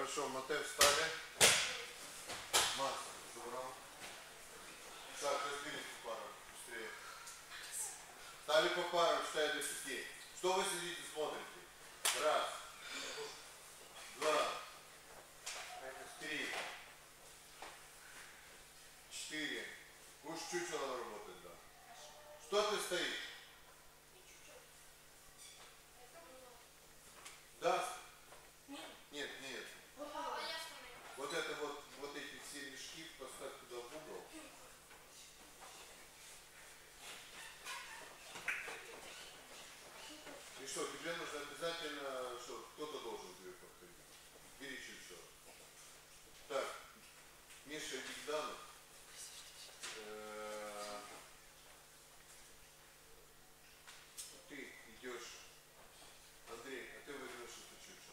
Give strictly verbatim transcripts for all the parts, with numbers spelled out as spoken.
Хорошо, мотель встали. Макс забрал. Так, разбились по парам. Быстрее. Стали по парам, считаю до шести. Что вы сидите, смотрите? Раз. Два. Три. Четыре. Уж чучело работать, да. Что ты стоишь? Да? Нет, нет. Вот это вот, вот эти все мешки поставь туда в угол. И что, тебе нужно обязательно, что кто-то должен тебе подходить. Бери чучело. Так, Миша Бигданов. Э-э- ты идешь. Андрей, а ты возьмешь это чучело.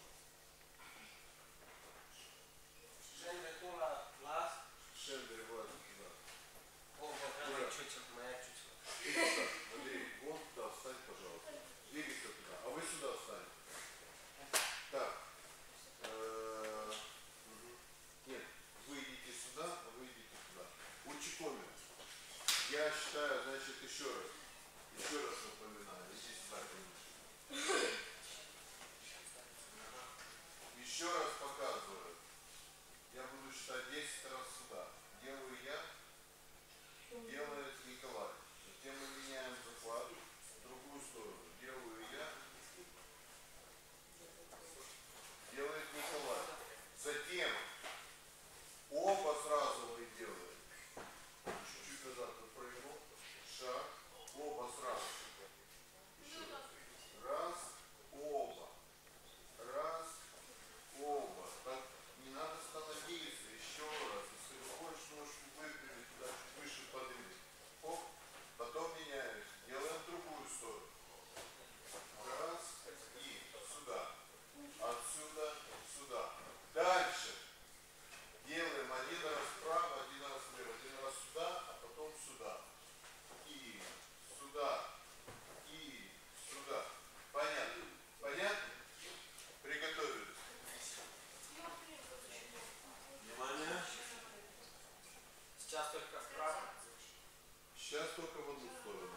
Шендер влазит туда. О, вот моя чучело, моя чучело. Ты туда, Андрей, вон туда встань, пожалуйста. Двигайся туда, а вы сюда встаньте. Так. Э-э- угу. Нет, вы идите сюда, а вы идите туда. Учикоми. Я считаю, значит, еще раз. Еще раз напоминаю. Иди сюда, конечно. Еще раз показываю. Я буду считать десять раз сюда. Делаю я, делает Николай. Затем мы меняем заклад в другую сторону. Делаю я, делает Николай. Затем оба сразу мы делаем. Чуть-чуть назад выпрыгнул. Шаг. Оба сразу. Еще раз. Раз. Оба. Раз. Оба. Так не надо становиться. Еще раз. Если ты хочешь, можешь выпрямить туда, чуть выше поднимать. Оп. Потом меняемся. Делаем другую сторону. Раз. И сюда. Отсюда. Сюда. Дальше. Делаем один раз вправо, один раз влево. Один раз сюда, а потом сюда. И сюда. И сюда. Понятно? Понятно? Приготовились. Внимание. Сейчас только вправо. Сейчас только в одну сторону.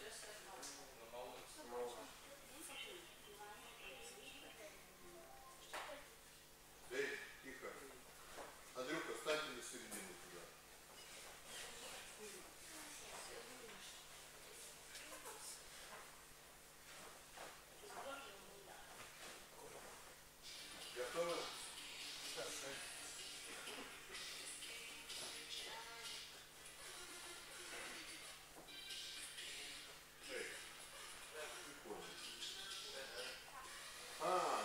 Эй, тихо. Андрюха, встаньте на середину туда. Готовы? Эй, прикольно. А,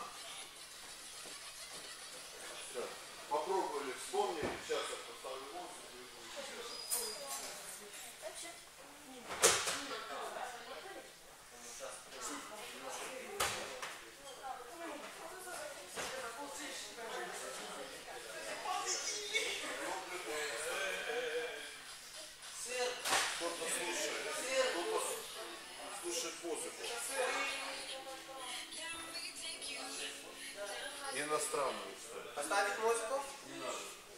все. Попробовали, вспомнили. Сейчас я поставлю музыку и будет. Кто-то слушает. Кто-то слушает музыку. Иностранную, кстати. Поставить музыку? Не надо.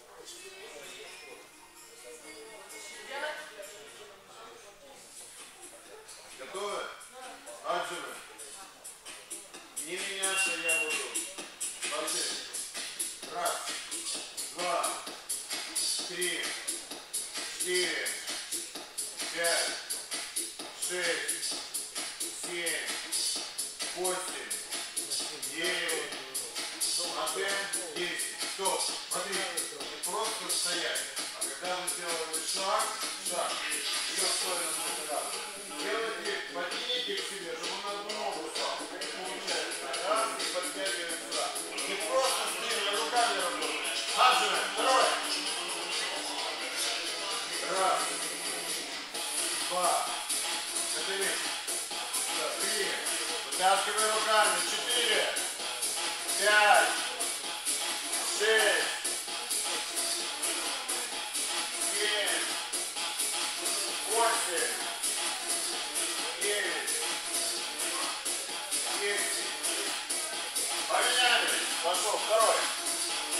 Готовы? Аджимы. Не меняться я буду. Пошли. Раз, два, три, четыре, пять, шесть, семь, восемь, девять, один, десять. Стоп. Смотрите, не просто стоять. А когда вы сделали шаг, шаг, еще стоит сюда. Делайте, подтяните к себе, чтобы он одну ногу стал. Получается. Раз и подтягиваем сюда. Не просто стоим, руками работаем. Аджимаем. Второй. Раз. Два. Четыре. Три. Вытаскиваем руками. Четыре. Пять. Шесть.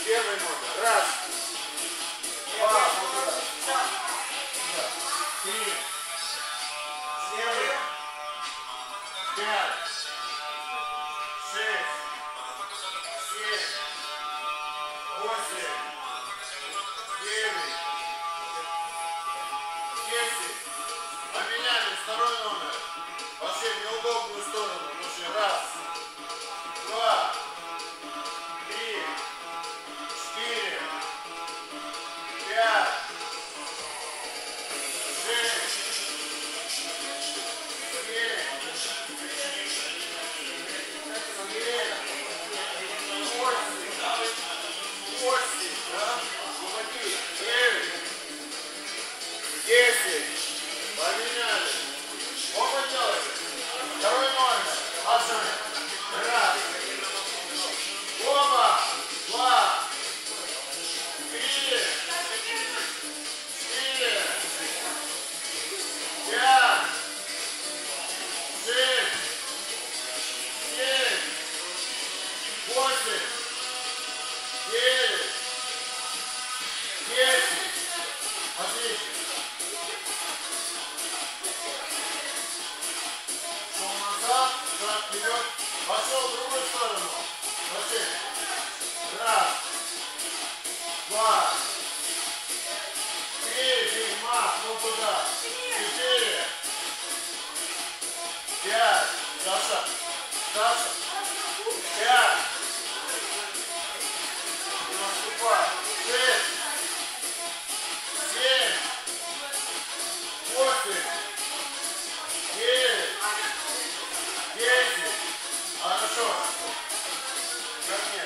Первый номер. Раз. Два. Сюда. Три. Четыре. Пять. Шесть. Семь. Восемь. Девять. Десять. Поменяли второй номер. Вообще в неудобную сторону. Слушай, раз. Два. Три. Четыре. Пять. Шесть. Семь. Восемь, да? Уходи. Девять. Десять. Поменяли. Оба делайте. Второй номер. Пошли. Раз. Оба. Два. Три. Четыре. Пять. Шесть. Семь. Восемь. Девять. Десять. Отлично. Шел назад, шаг вперед. Пошел в другую сторону. Пошли. Раз. Два. Три. Димас. Ну туда. Четыре. Пять. Саша. Саша. Пять. Не наступай. Шесть. Семь. Восемь. Девять. Десять. Хорошо. Ко мне.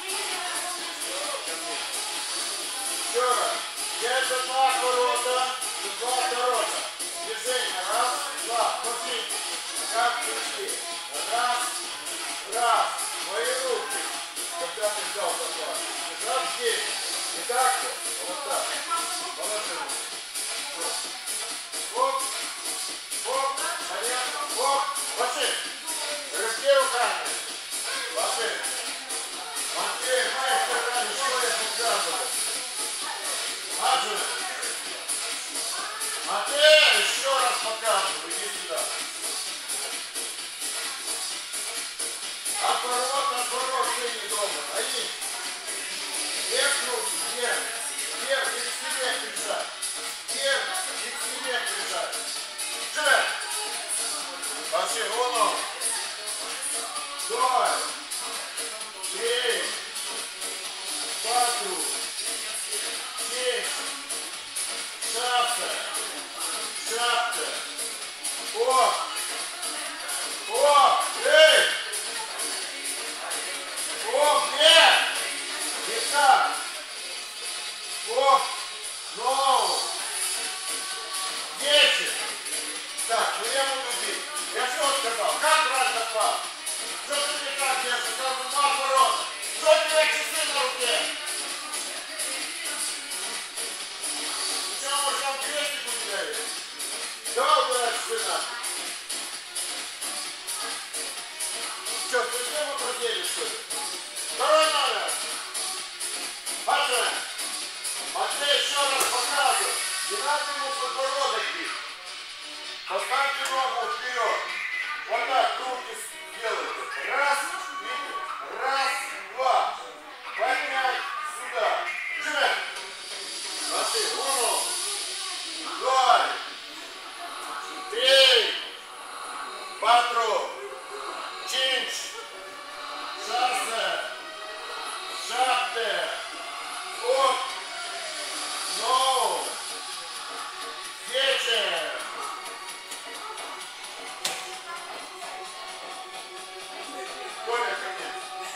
Ко мне. Еще раз. Держи два оборота. Два оборота. Движение. Раз. Два. Смотрите. Как пришли. Раз. Раз. Мои руки. Когда ты взял такое. Раз здесь. Не так вот. Вот так. Положи руки. Оп. Оп. Понятно. Оп. Пошли. Руки руками. Пошли. Матвей, мои стороны, что я показываю? Аджи. Матвей, еще раз показываю. Иди сюда. Отворот, отворот, ты не дома. Один. Вверх руки, вверх. Вверх, и к себе прижать. Вверх, и к себе прижать. Живет. Пошли, вон он. Два. Три. Патру. Семь. Шапка. Шапка. О. О. Эй. О, нет. Не так. О. No. Десять. Так, ну я буду бить. Я что сказал? Как брать за два? Что ты не так держишь? Сразу два оборота. Что у тебя часы на руке? Что, может, там крестик у тебя есть? Давай убирай часы на. Что, ты тему проделишь, что ли? Второй номер. Пошли. Матвей, еще раз показывай. Не надо ему подбородок бить. Поставьте ногу вперед. Вот так руки делайте. Раз, видите? Раз, два. Поднять сюда. Живет. Пошли. Уну. Два. Три. Патру. Чинч. Шассе. Шапте. Оп. Ноу. Вечер. Коля, конец.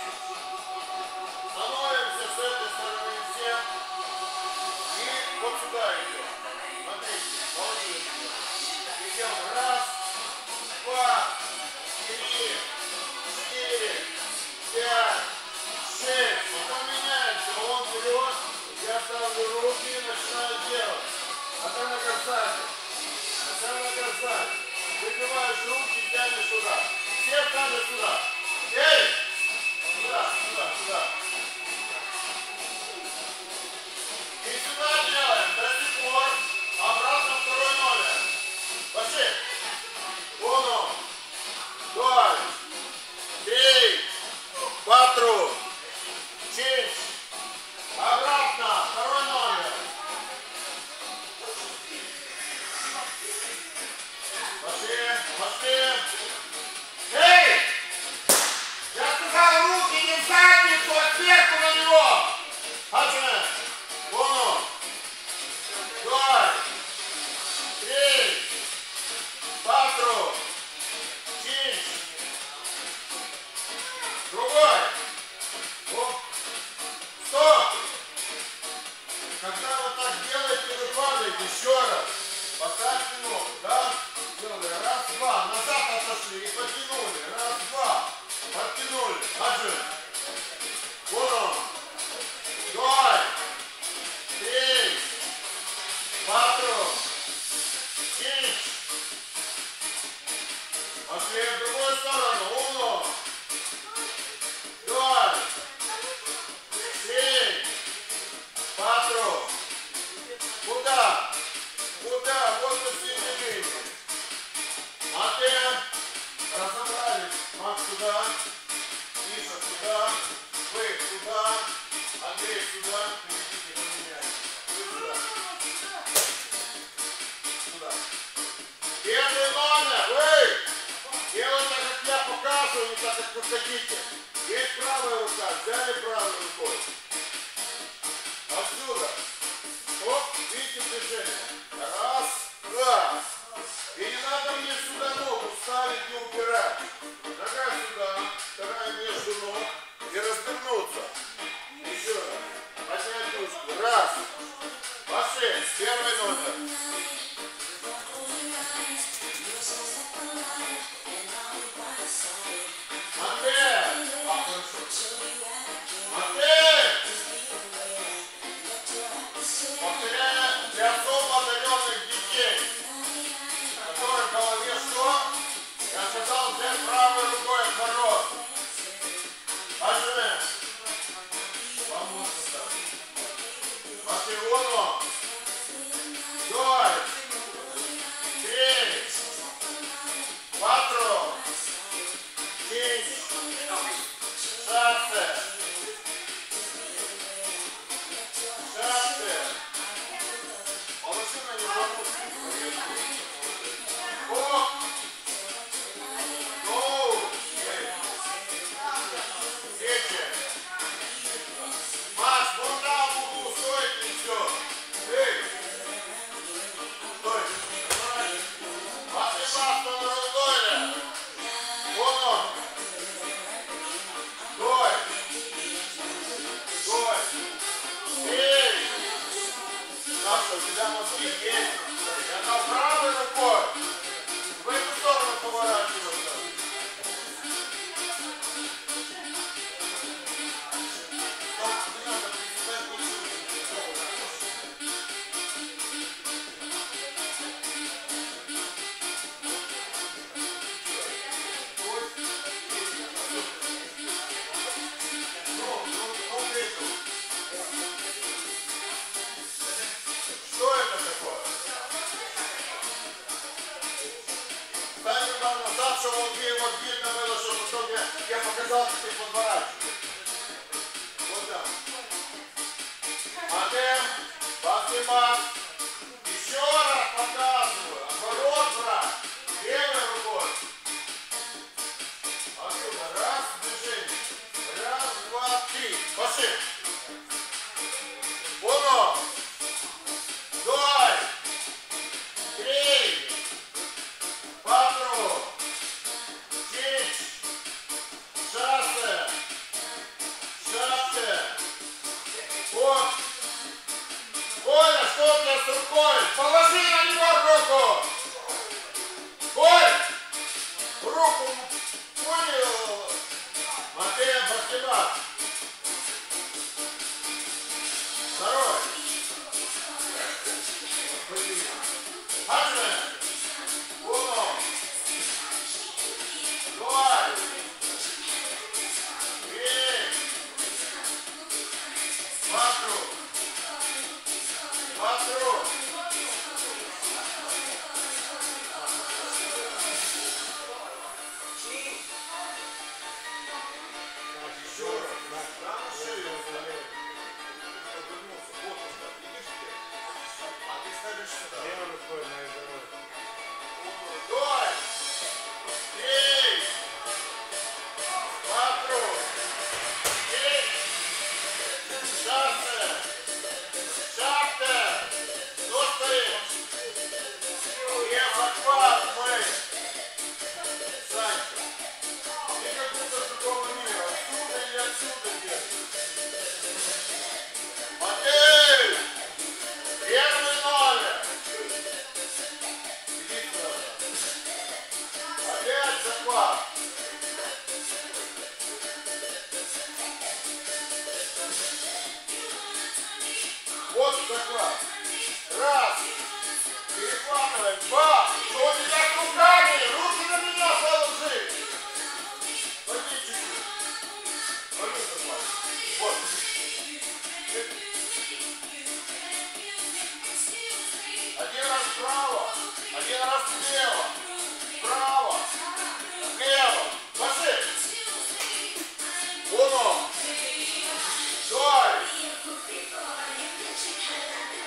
Становимся с этой стороны все. И вот сюда идем. Смотрите, положили. Идем. Раз, два, три, четыре, пять, шесть. Потом меняется. Он вперед. Я ставлю руки и начинаю делать. А там на касание. А там на касание. Выбиваешь руки и тянешь сюда. Все встали сюда. Эй! Сюда, сюда, сюда. как хотите. Есть правая рука, взяли правой рукой. Отсюда. Оп, видите движение. Раз, два. И не надо мне сюда ногу ставить и упирать. Нога сюда, вторая между ног. И развернуться. Еще раз. Поднять ручку. Раз. Пошли. Первый номер. Матвей! Матвей! Повторяю для особо одаренных детей, которых в голове что? Я сказал взять правой рукой отворот. Пошли. Пошли вон он. Два, три, quattro, cinque, sette, sette. Положи на него руку. Оп. Гоу. Дети. Маш, вон там в углу стойте и все. Эй. Стой. Пошли пасту на рудойле. Вон он. Стой. Стой. Эй. Саша, у тебя мозги есть? Я на правой рукой. В эту сторону поворачиваться. Стоп, не надо приседать ничего. Ну, ну, ну, эту. Что это такое? Стань туда назад, чтобы вот мне вот видно было, чтобы потом я, я показал, как ты подворачиваешь. Вот так. Матем, Басимат. Еще раз показываю. Отворот, брат. Левой рукой. Отсюда. Раз, движение. Раз, два, три. Пошли. Вон он. Два, три, quattro, cinque, sette, sette. Вот. Коля, что у тебя с рукой? Положи на него руку. Коль, руку понял. Матвей, Баскетбол. Второй. Пошли. Uno. Два. Три. Quattro. Quattro. Еще раз. Там шею. Повернулся. Вот он так. Видишь ты? А ты ставишь сюда. Левой рукой моей здоровье. Два. Три. Quattro. Cinque. Sette. Sette. Кто стоит? Я захват мы. Санька. Ты как будто с другого мира. Отсюда или отсюда держишь? Матвей! Первый номер. Иди сюда. Опять захват. Вот захват. Раз. Перехватываем. Два. Что не так руками? Руки на меня положи. Пойди чуть-чуть. Пойди захват. Вот. Один раз вправо. Один раз влево. Вправо. Влево. Пошли. Uno. Два.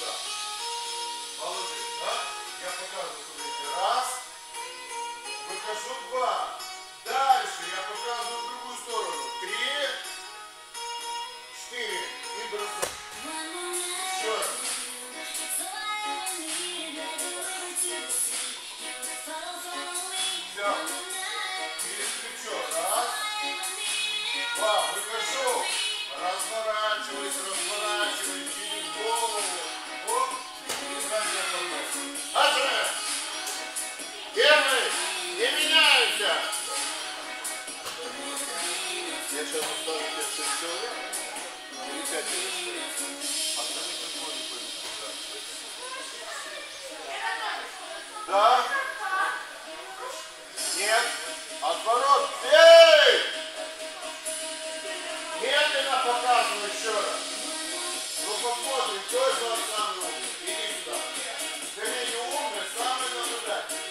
сюда. Положи, да? Я показываю, смотрите. Раз. Выхожу, два. Дальше я показываю в другую сторону. Три. Четыре. И бросок. Еще раз. Все. Через плечо. Раз. Два. Выхожу. Разворачиваюсь, разворачиваюсь. Через голову. Оп. И сзади остановлюсь. Отжимаем. Первый. Не меняемся. Я сейчас оставлю тебе шесть человек. Или пять человек. Остальные приходят, пойдут. Да. Нет. Отворот. Эй! Медленно показывай еще раз. Ну посмотрим, кто из вас самый умный. Иди сюда. Ты не умный, самый наблюдательный.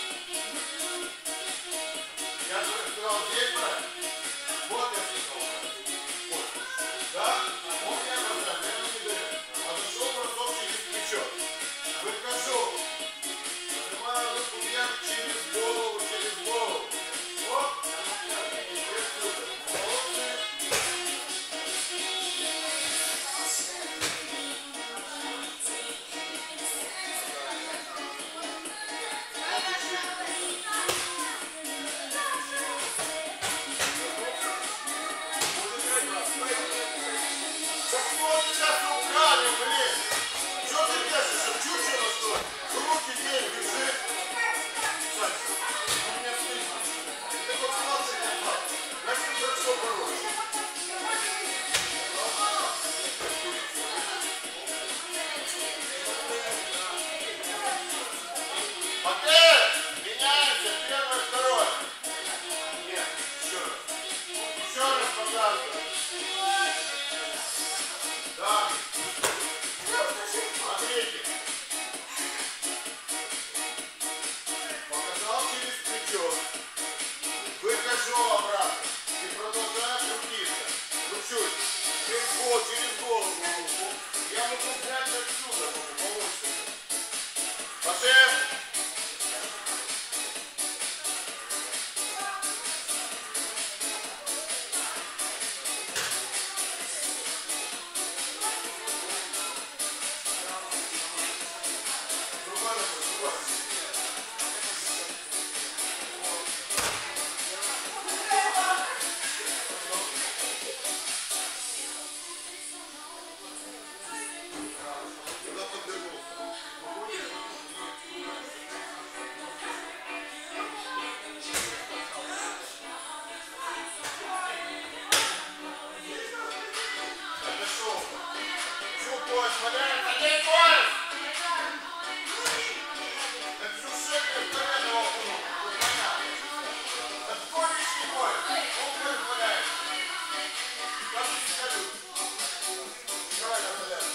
Я сказал, здесь брать. Вот я сказал. Вот. Да? Он меня бросает, я ему не даю. Подошел бросок через плечо. Выхожу. Нажимаю руку вверх через голову, через голову. Оп. И отсюда. Молодцы. Так вот сейчас украли, блин. Что ты держишь? Чучело, что ли? Руки здесь держи. Сань, у меня стыдно. Ты хоть младший не знал. Значит, хорошо борешься. Окей, меняемся. Первое, второе. Нет, еще раз. Еще раз показываю. Да. Смотрите. Показал через плечо. Выхожу обратно. И продолжаю крутиться. Кручусь. Через голову, через голову руку. Я могу взять отсюда. Получится. Пошел. Другой ногой, другой. Куда подвернулся? Отошел. Всю пояс валяет. Одень пояс! Это всю шею в колено окунул. Тут понятно. Это твой лишний пояс. Он пояс валяет. Как ты скажу? Правильно валяет.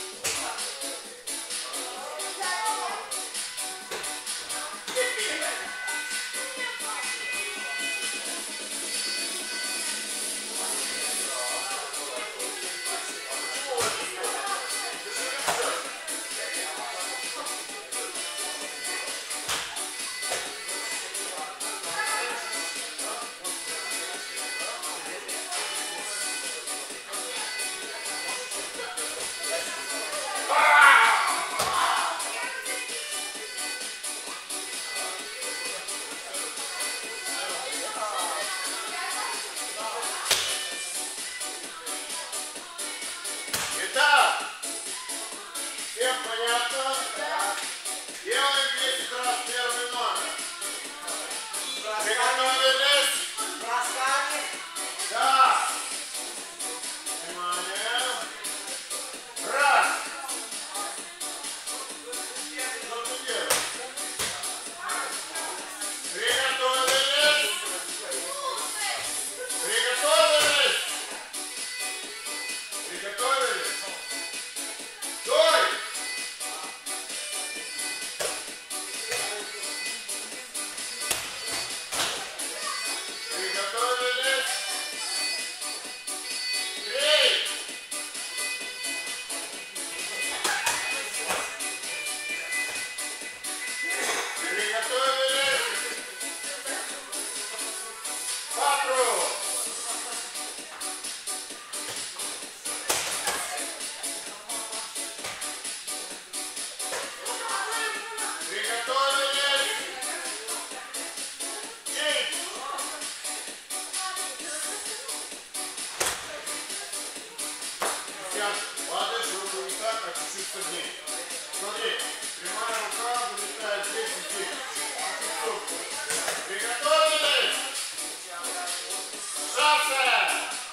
Итак, всем понятно? Делаем десять раз первый номер. Приготовились? Да. Внимание. Раз. Что ты делаешь? Приготовились? Приготовились? Приготовились? Стой! учиться бить. Смотри, прямая рука вылетает здесь и здесь. Приготовились! Шапка!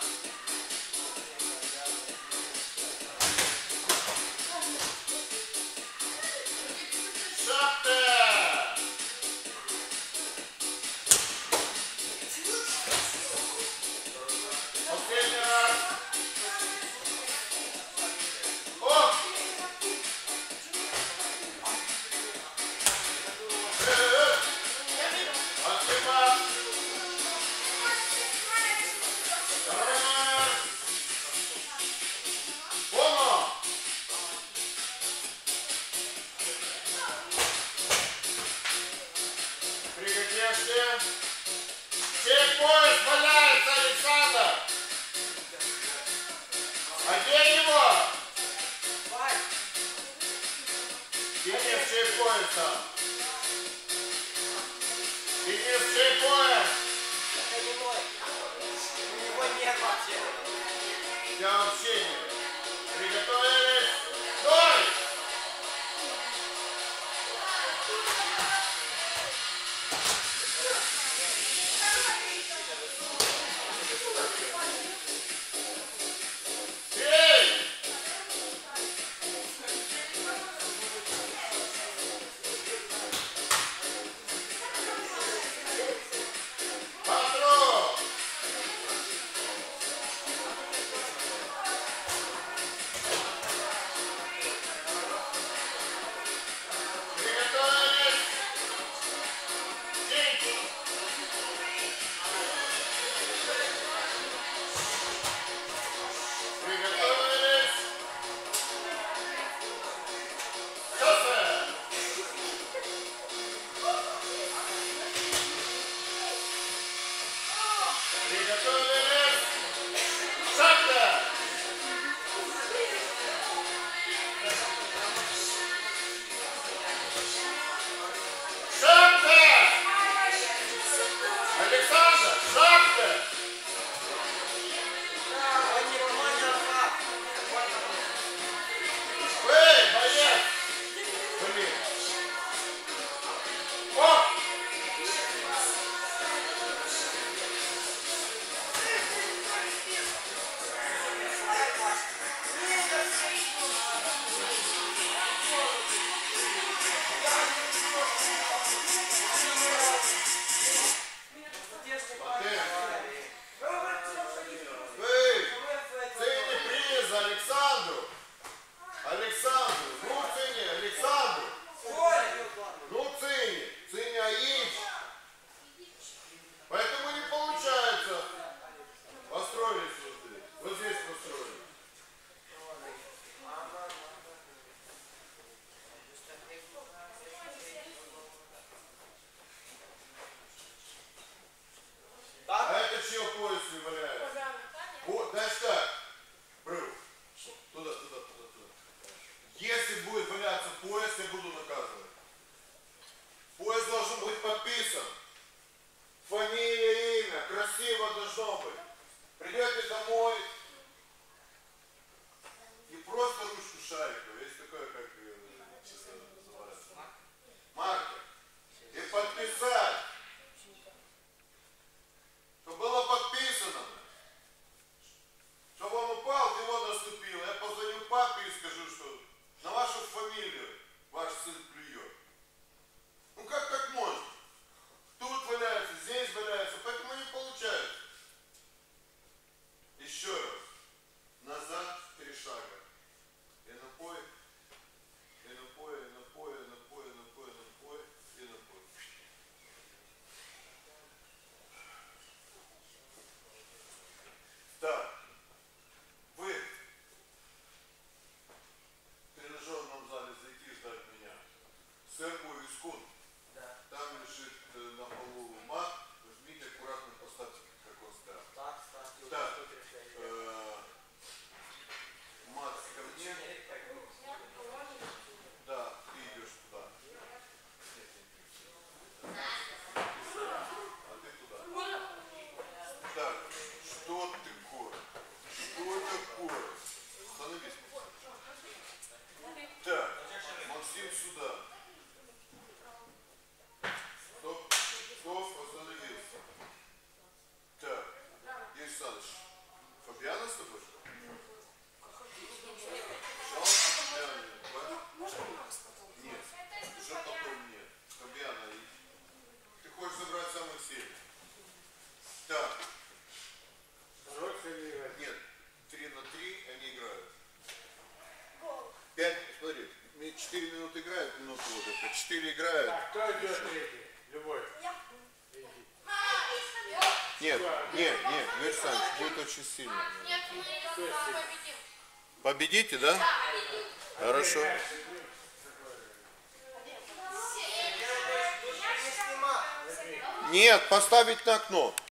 Шапка! Последний раз. Оп! Э-э-э! Отсыпа! Второй номер. Понял? Приготовьте. Чек пояс валяется, Александр! Одень его! Денис, чек пояса! Денис, чек пояс! Это не мой. У него нет вообще. Для общения. Приготовились. Стой! Эй! Патрон! Приготовились. День. Приготовились. Шоссе. Приготовились. Шапка. Шапка. Александр, шапка. Он не понял, как. Эй, боец. Блин. Оп. Эй, цени приз Александру. Александру. Ну цени Александру. Ну цени. Цени Аич. Поэтому не получается. Построились вот здесь. Вот здесь построились. А это чье пояс не валяется? Вот, значит так. Брыл. Туда, туда, туда, туда. Если будет валяться пояс, я буду наказывать. Пояс должен быть подписан. Фамилия, имя, красиво должно быть. Придете домой. Не просто ручку шарика, есть такое, как ее честно называется. Маркер. И подписать. Чтобы было подписано. Чтобы он упал, его наступил. Я позвоню папе и скажу, что на вашу фамилию ваш сын плюет. Ну как так можно? Тут валяется, здесь валяется, поэтому не получается. Еще раз. один сюда. Стоп. Стоп, остановился. Так, Юрий Александрович, Фабиана с тобой? Пожалуйста, Фабиана. Можно Макс потом? Нет, уже потом нет. Фабиана, ты хочешь забрать самых сильных. Так. Нет, три на три они играют. Пять, смотри, четыре минуты играют, минуту вот это. Четыре играют. Так, кто идет третий? Любой. Нет, нет, нет, Юрий Александрович, будет очень сильно. Нет, мы победим. Победите, да? Хорошо. Я не снимал. Нет, поставить на окно.